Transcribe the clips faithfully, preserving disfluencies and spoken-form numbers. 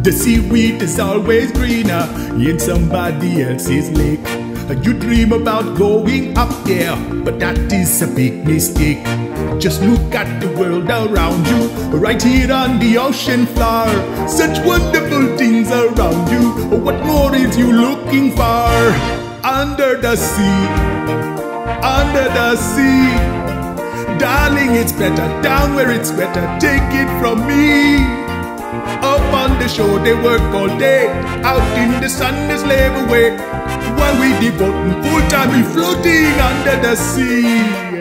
The seaweed is always greener in somebody else's lake. You dream about going up there, but that is a big mistake. Just look at the world around you, right here on the ocean floor. Such wonderful things around you. What more is you looking for? Under the sea, under the sea. Darling, it's better down where it's better. Take it from me. Up on the shore they work all day, out in the sun they slave away, while we devoting full time we floating under the sea.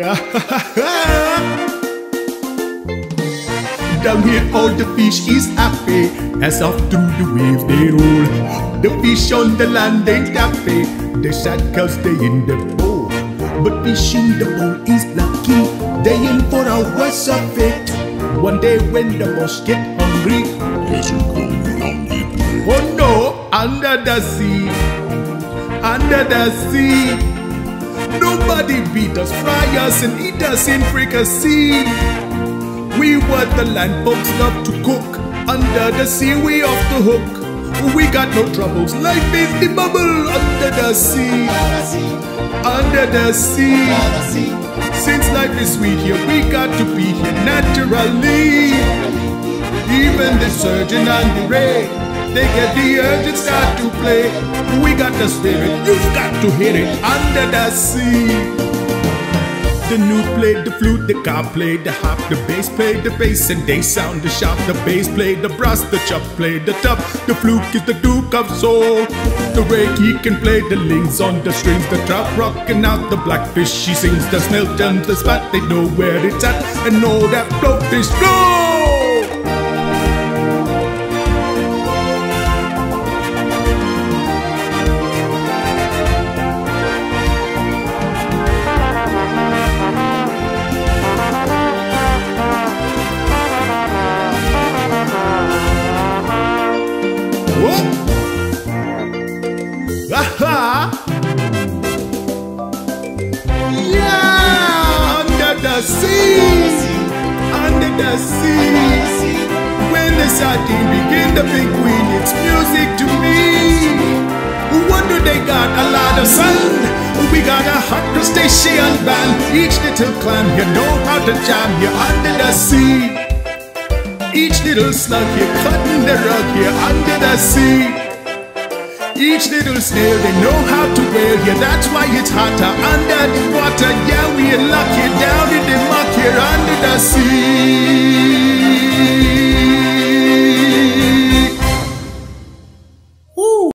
Down here all the fish is happy, as off through the waves they roll. The fish on the land ain't happy, they sad cause they in the bowl. But fish in the bowl is lucky, they in for a worse of it. One day when the boss get hungry, oh no, under the sea, under the sea. Nobody beat us, fry us and eat us in fricassee. We what the land folks love to cook, under the sea we off the hook. We got no troubles, life is the bubble under the sea, under the sea. Since life is sweet here, we got to be here naturally. Even the surgeon and the ray, they get the urge and start to play. We got the spirit, you've got to hear it under the sea. The newt played the flute, the car played the harp, the bass played the bass and they sound the sharp. The bass played the brass, the chop played the top. The fluke is the duke of soul. The rake he can play the links on the strings. The trap rocking out the blackfish she sings. The smelt and the spat they know where it's at and know that blowfish flow. Aha! Yeah! Under the sea! Under the sea! When the sardine begin to big queen, it's music to me. What do they got? A lot of sand. We got a hot crustacean band. Each little clam here know how to jam here under the sea. Each little slug here cutting the rug here under the sea. Each little snail, they know how to wail here. That's why it's hotter under the water. Yeah, we are lucky down in the muck here under the sea.